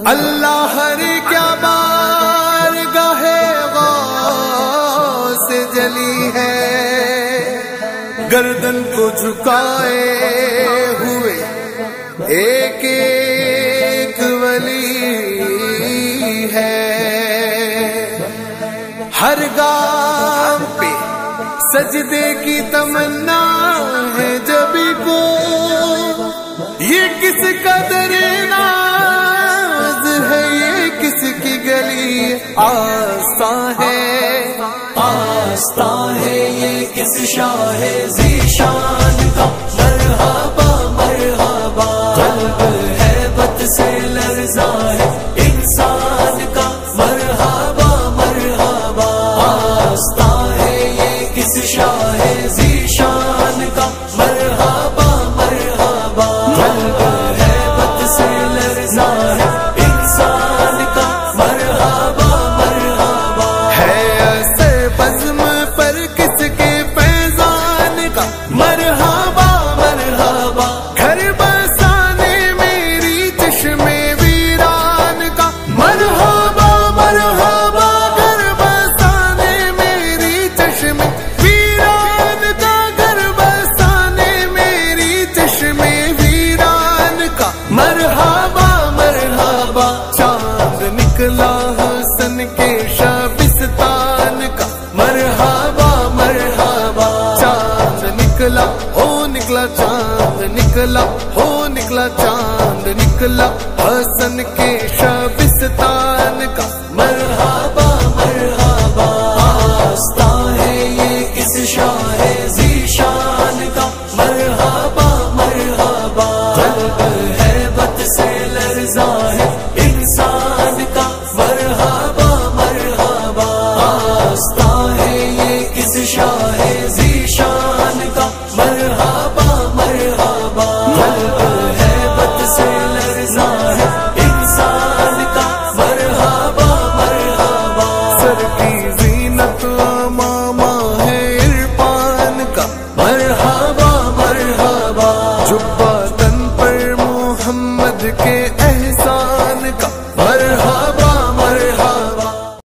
اللہ ہر کیا بارگاہ غوث جلی ہے، گردن کو جھکائے ہوئے ایک ایک ولی ہے، ہر گام پہ سجدے کی تمنا ہے جبھی کو، یہ کس قدر ناز ہے، یہ کس کی گلی آستاں ہے، آستاں ہے یہ کس شاہ ذیشان کا، مرحبا مرحبا، قلب ہیبت سے لرزاں ہے انسان کا، مرحبا مرحبا، آستاں ہے یہ کس شاہ ذیشان کا، مرحبا مرحبا، قلب ہیبت سے لرزاں ہے انسان کا، مرحبا مرحبا، ہے اثر بزم پر کس کے فیضان کا، مرحبا مرحبا، گھر بسانے میری چشم ویران کا، مرحبا مرحبا، گھر بسانے میری چشم ویران کا، گھر بسانے میری چشم ویران کا، مرحبا مرحبا، چاند نکلا حسن کے شبستان کا، مرحبا مرحبا، چاند نکلا ہو نکلا چاند نکلا ہو نکلا چاند نکلا حسن کے شبستان کا، مرحبا مرحبا، آستاں ہے یہ کس شاہ ذیشان کا، مرحبا مرحبا، قلب ہیبت سے لرزاں ہے انسان کا، مرحبا مرحبا، آستاں ہے یہ کس شاہ ذیشان